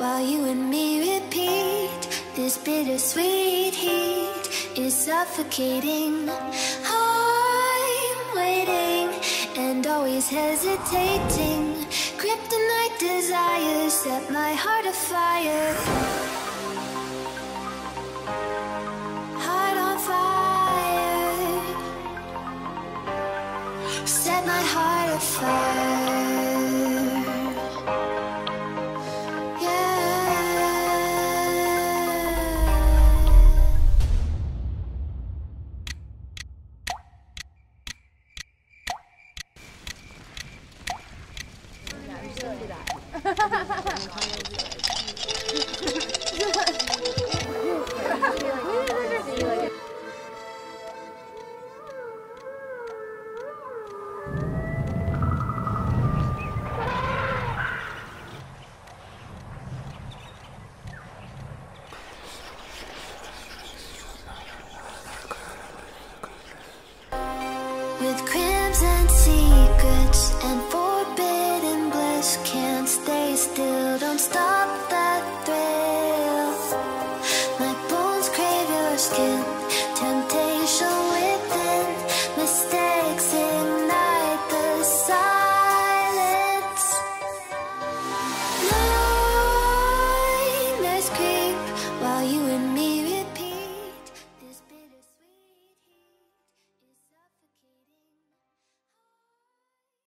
while you and me repeat. This bittersweet heat is suffocating. I'm waiting and always hesitating. Kryptonite desires set my heart afire. Heart on fire. Set my heart afire. With crimson secrets and